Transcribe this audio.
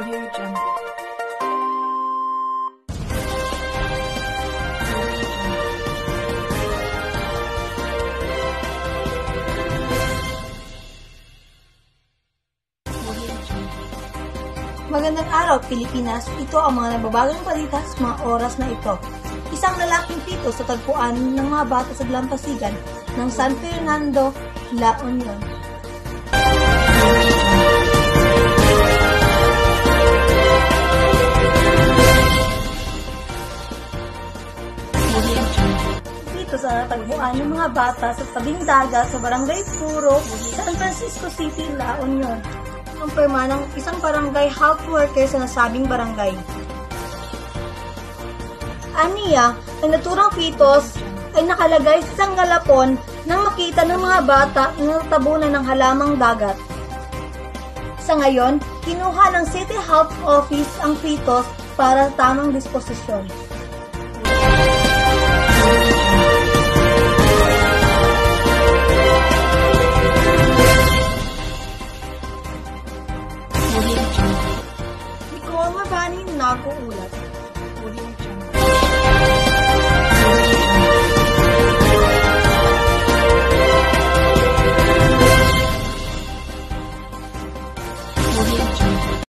Audio Jungle. Magandang araw, Pilipinas. Ito ang mga nababagong balita sa mga oras na ito. Isang lalaking pito sa tagpuan ng mga bata sa dalampasigan ng San Fernando, La Union. Dito sa tagpuan ng mga bata sa tabing dagat sa Barangay Puro, San Francisco City, La Union. Ang pirma ng isang barangay health worker sa nasabing barangay. Aniya, ang naturang fetus ay nakalagay sa isang galapon nang makita ng mga bata na natabunan ng halamang dagat. Sa ngayon, kinuha ng City Health Office ang fetus para tamang disposisyon. Ikaw ang mabani nag-uulat.